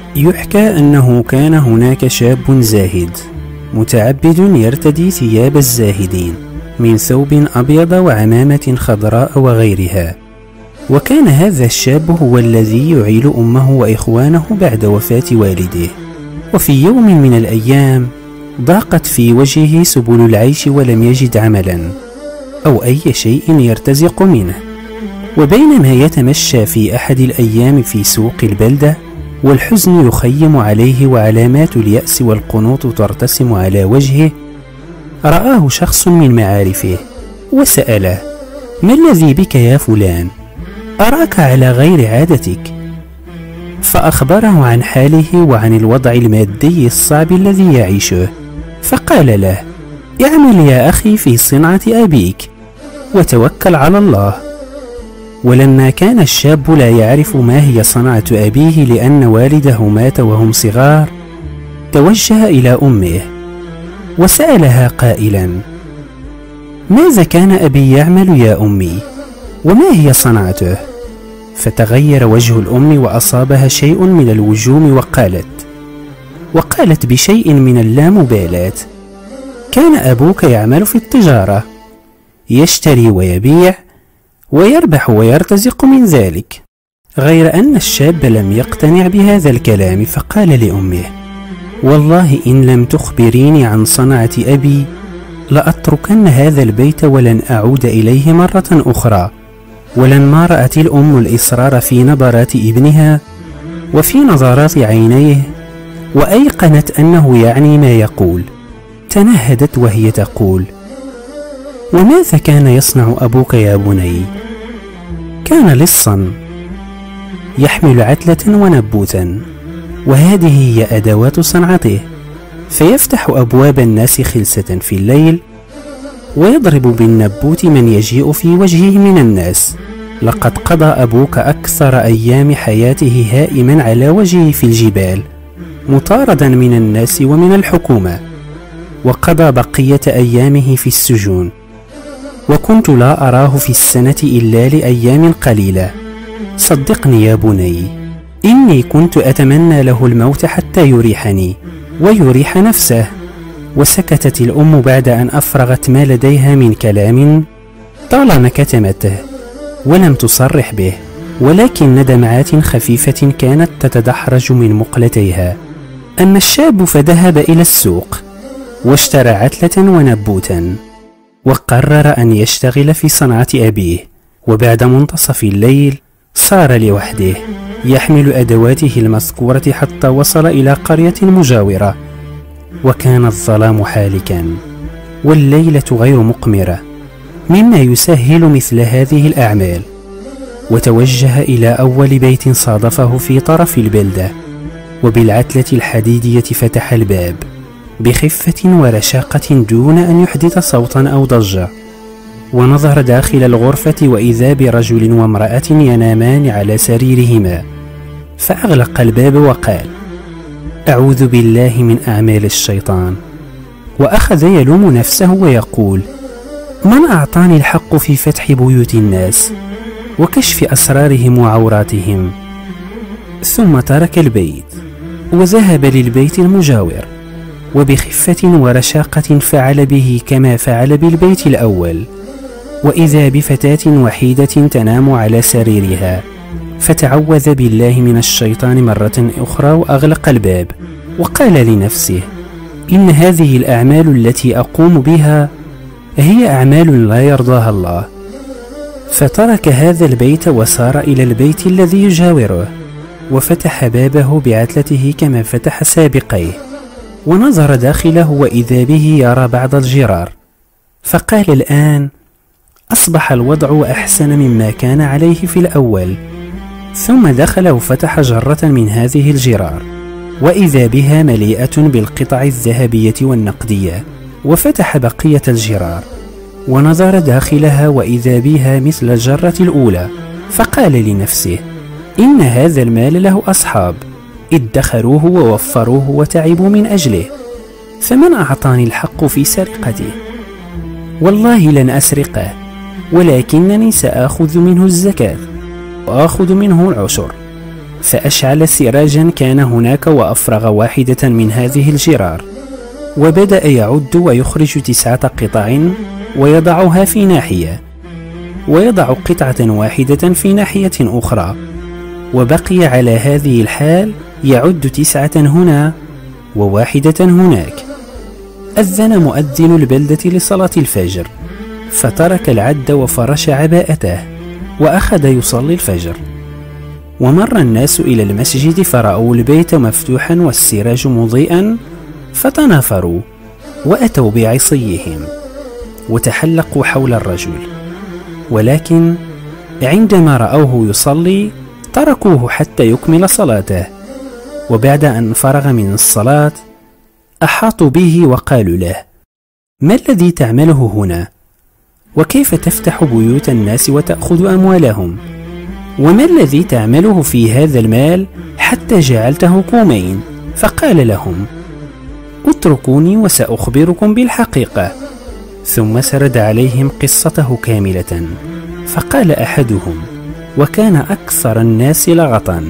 يحكى أنه كان هناك شاب زاهد متعبد يرتدي ثياب الزاهدين من ثوب أبيض وعمامة خضراء وغيرها، وكان هذا الشاب هو الذي يعيل أمه وإخوانه بعد وفاة والده. وفي يوم من الأيام ضاقت في وجهه سبل العيش ولم يجد عملا أو أي شيء يرتزق منه، وبينما يتمشى في أحد الأيام في سوق البلدة والحزن يخيم عليه وعلامات اليأس والقنوط ترتسم على وجهه، رآه شخص من معارفه وسأله: ما الذي بك يا فلان؟ أراك على غير عادتك. فأخبره عن حاله وعن الوضع المادي الصعب الذي يعيشه، فقال له: اعمل يا أخي في صنعة أبيك وتوكل على الله. ولما كان الشاب لا يعرف ما هي صنعة أبيه لأن والده مات وهم صغار، توجه إلى أمه وسألها قائلا: ماذا كان أبي يعمل يا أمي؟ وما هي صنعته؟ فتغير وجه الأم وأصابها شيء من الوجوم وقالت بشيء من اللامبالاة: كان أبوك يعمل في التجارة، يشتري ويبيع ويربح ويرتزق من ذلك. غير أن الشاب لم يقتنع بهذا الكلام، فقال لأمه: والله إن لم تخبريني عن صنعة أبي لأتركن هذا البيت ولن أعود إليه مرة أخرى. ولما رأت الأم الإصرار في نظرات ابنها وفي نظرات عينيه وأيقنت أنه يعني ما يقول، تنهدت وهي تقول: وماذا كان يصنع أبوك يا بني؟ كان لصا يحمل عتلة ونبوتا، وهذه هي أدوات صنعته، فيفتح أبواب الناس خلسة في الليل ويضرب بالنبوت من يجيء في وجهه من الناس. لقد قضى أبوك أكثر أيام حياته هائما على وجهه في الجبال مطاردا من الناس ومن الحكومة، وقضى بقية أيامه في السجون، وكنت لا أراه في السنة إلا لأيام قليلة. صدقني يا بني، إني كنت أتمنى له الموت حتى يريحني ويريح نفسه. وسكتت الأم بعد أن أفرغت ما لديها من كلام طالما كتمته ولم تصرح به، ولكن دمعات خفيفة كانت تتدحرج من مقلتيها. أما الشاب فذهب إلى السوق واشترى عتلة ونبوتا، وقرر أن يشتغل في صنعة أبيه. وبعد منتصف الليل صار لوحده يحمل أدواته المذكورة حتى وصل إلى قرية مجاورة، وكان الظلام حالكا والليلة غير مقمرة مما يسهل مثل هذه الأعمال. وتوجه إلى أول بيت صادفه في طرف البلدة، وبالعتلة الحديدية فتح الباب بخفة ورشاقة دون أن يحدث صوتا أو ضجة، ونظر داخل الغرفة وإذا برجل وامرأة ينامان على سريرهما، فأغلق الباب وقال: أعوذ بالله من أعمال الشيطان. وأخذ يلوم نفسه ويقول: من أعطاني الحق في فتح بيوت الناس وكشف أسرارهم وعوراتهم؟ ثم ترك البيت وذهب للبيت المجاور، وبخفة ورشاقة فعل به كما فعل بالبيت الأول، وإذا بفتاة وحيدة تنام على سريرها، فتعوذ بالله من الشيطان مرة أخرى وأغلق الباب، وقال لنفسه: إن هذه الأعمال التي أقوم بها هي أعمال لا يرضاها الله. فترك هذا البيت وسار إلى البيت الذي يجاوره، وفتح بابه بعتلته كما فتح سابقيه، ونظر داخله وإذا به يرى بعض الجرار، فقال: الآن أصبح الوضع أحسن مما كان عليه في الأول. ثم دخل وفتح جرة من هذه الجرار، وإذا بها مليئة بالقطع الذهبية والنقدية، وفتح بقية الجرار ونظر داخلها وإذا بها مثل الجرة الأولى، فقال لنفسه: إن هذا المال له أصحاب ادخروه ووفروه وتعبوا من أجله، فمن أعطاني الحق في سرقته؟ والله لن أسرقه، ولكنني سآخذ منه الزكاة وآخذ منه العشر، فأشعل سراجا كان هناك وأفرغ واحدة من هذه الجرار، وبدأ يعد ويخرج 9 قطع ويضعها في ناحية، ويضع قطعة واحدة في ناحية أخرى، وبقي على هذه الحال يعد 9 هنا و1 هناك. أذن مؤذن البلدة لصلاة الفجر، فترك العد وفرش عباءته وأخذ يصلي الفجر. ومر الناس إلى المسجد فرأوا البيت مفتوحا والسراج مضيئا، فتنافروا وأتوا بعصيهم وتحلقوا حول الرجل، ولكن عندما رأوه يصلي تركوه حتى يكمل صلاته. وبعد أن فرغ من الصلاة أحاطوا به وقالوا له: ما الذي تعمله هنا؟ وكيف تفتح بيوت الناس وتأخذ أموالهم؟ وما الذي تعمله في هذا المال حتى جعلته كومين؟ فقال لهم: اتركوني وسأخبركم بالحقيقة. ثم سرد عليهم قصته كاملة. فقال أحدهم، وكان أكثر الناس لغطا: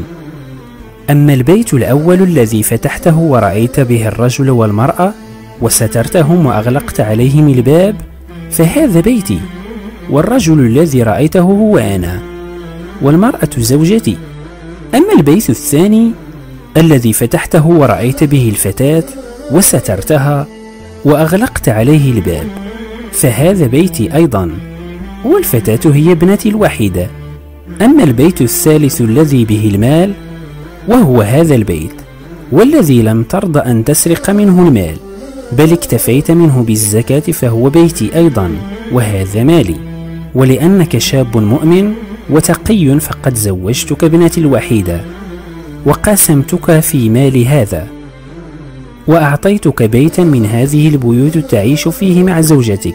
أما البيت الأول الذي فتحته ورأيت به الرجل والمرأة وسترتهم وأغلقت عليهم الباب فهذا بيتي، والرجل الذي رأيته هو أنا، والمرأة زوجتي. أما البيت الثاني الذي فتحته ورأيت به الفتاة وسترتها وأغلقت عليه الباب فهذا بيتي أيضا، والفتاة هي ابنتي الوحيدة. أما البيت الثالث الذي به المال وهو هذا البيت، والذي لم ترض أن تسرق منه المال بل اكتفيت منه بالزكاة فهو بيتي أيضا، وهذا مالي. ولأنك شاب مؤمن وتقي فقد زوجتك ابنتي الوحيدة وقاسمتك في مال هذا، وأعطيتك بيتا من هذه البيوت تعيش فيه مع زوجتك.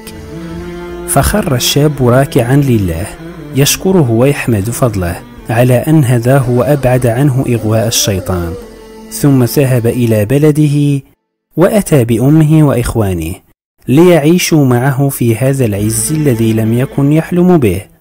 فخر الشاب راكعا لله يشكره ويحمد فضله على أن هداه وأبعد عنه إغواء الشيطان، ثم ذهب إلى بلده وأتى بأمه وإخوانه ليعيشوا معه في هذا العز الذي لم يكن يحلم به.